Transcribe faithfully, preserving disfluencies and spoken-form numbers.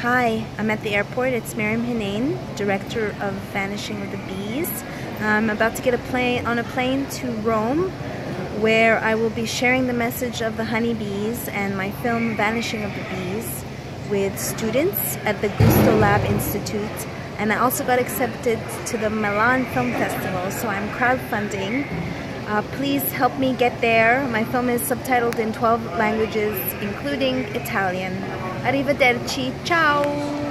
Hi, I'm at the airport. It's Maryam Henein, director of Vanishing with the Bees. I'm about to get a plane on a plane to Rome, where I will be sharing the message of the honeybees and my film Vanishing of the Bees with students at the Gusto Lab Institute. And I also got accepted to the Milan Film Festival, so I'm crowdfunding. Uh, please help me get there. My film is subtitled in twelve languages, including Italian. Arrivederci, ciao!